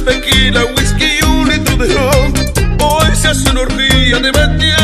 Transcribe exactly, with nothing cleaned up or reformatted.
tequila, whisky y un litro de ron. Hoy se hace una orgía de mañana.